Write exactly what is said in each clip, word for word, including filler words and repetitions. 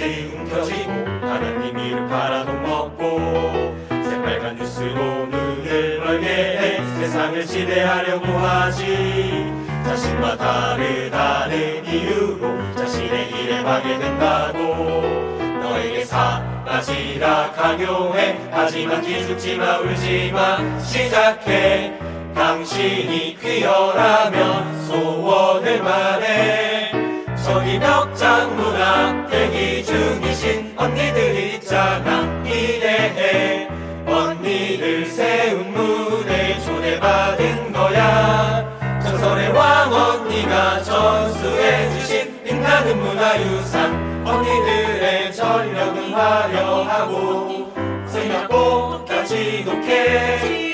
다시 움켜쥐고 하나님 이름 팔아도 먹고 새빨간 뉴스로 눈을 멀게 해 세상을 지배하려고 하지. 자신과 다르다는 이유로 자신의 일에 방해된다고 너에게 사라지라 강요해. 하지만 기죽지마 울지마 시작해. 당신이 퀴어라면 소원을 말해. 저기 벽장 문 앞 대기 중이신 언니들이 있잖아. 기대해. 언니들 세운 무대에 초대받은 거야. 전설의 왕 언니가 전수해주신 빛나는 문화유산. 언니들의 전력은 화려하고 생각보다 지독해.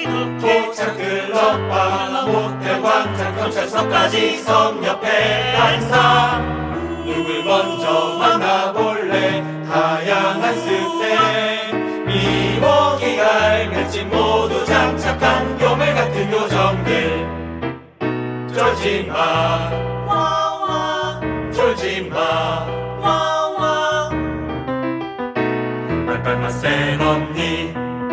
도착클럽과 모텔 광장 경찰서까지 섬 옆에 단사. 누굴 먼저 만나볼래. 다양한 스텝 미모기 알면진 모두 장착한 요물 같은 요정들. 쫄지마 쫄지마 빨빨만 센 언니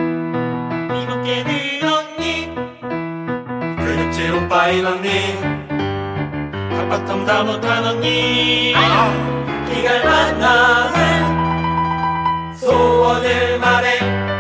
미모깨는 언니 근육질 오빠인 언니 탑바텀 다 못한 언니. 기갈 만남은 소원을 말해.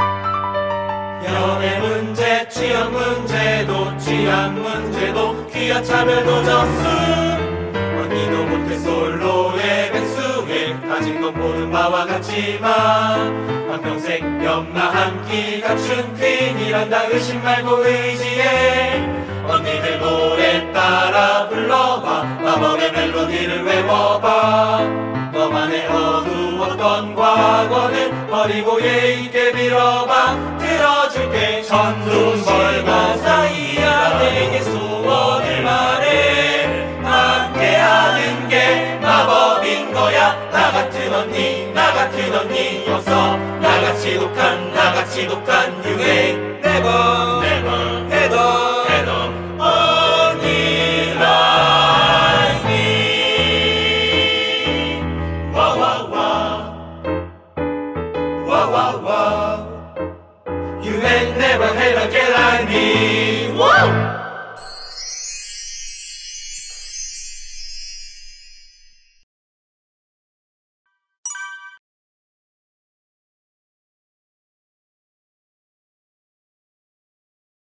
연애 문제 취업 문제도 취한 문제도 귀한 차별도 졌음. 언니도 모태솔로의 백수에 가진 건 모든 바와 같지만 한평생 연마한 키 갖춘 퀸이란다. 의심 말고 의지해. 언니들 노래 따라 불러봐. 마법의 멜로디를 외워봐. 너만의 어두웠던 과거는 버리고 예의 있게 빌어봐. 들어줄게 전눈 벌고 사이야. 내게 소원을 말해. 함께하는 게 마법인 거야. 나 같은 언니 나 같은 언니 없어. 나같이 독한 나같이 독한 유행 never never 해도 해도 언니 like me. 와와와 와와와 You ain't never had a girl like me. Whoa!